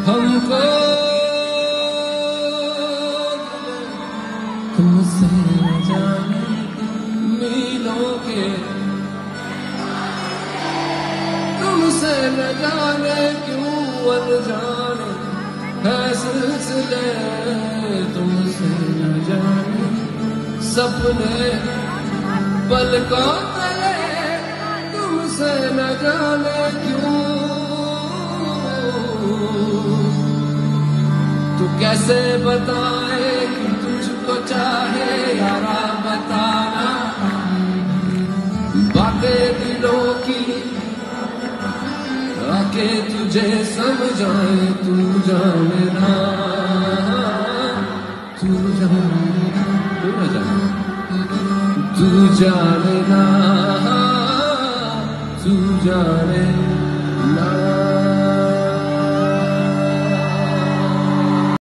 हमको तुमसे न जाने मीलों के, तुमसे न जाने क्यों अनजाने है सिलसिले, तुमसे न जाने सपने पलकों तले, तुमसे न जाने क्यों। तू कैसे बताए कि तुझको चाहे यारा, बताना बातें दिलों की आके तुझे समझाए। तू जाने ना, तू जाने ना, तू जाने ना, तू जाने ना।